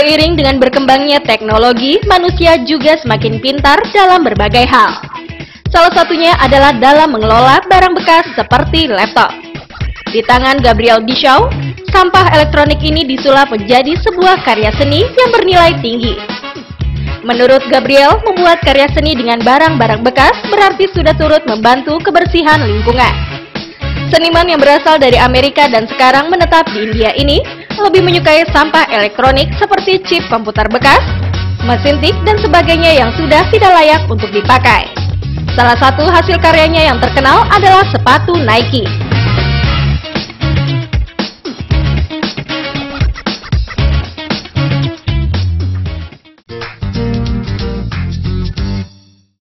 Seiring dengan berkembangnya teknologi, manusia juga semakin pintar dalam berbagai hal. Salah satunya adalah dalam mengelola barang bekas seperti laptop. Di tangan Gabriel Bischow, sampah elektronik ini disulap menjadi sebuah karya seni yang bernilai tinggi. Menurut Gabriel, membuat karya seni dengan barang-barang bekas berarti sudah turut membantu kebersihan lingkungan. Seniman yang berasal dari Amerika dan sekarang menetap di India ini lebih menyukai sampah elektronik seperti chip komputer bekas, mesin tik, dan sebagainya yang sudah tidak layak untuk dipakai. Salah satu hasil karyanya yang terkenal adalah sepatu Nike.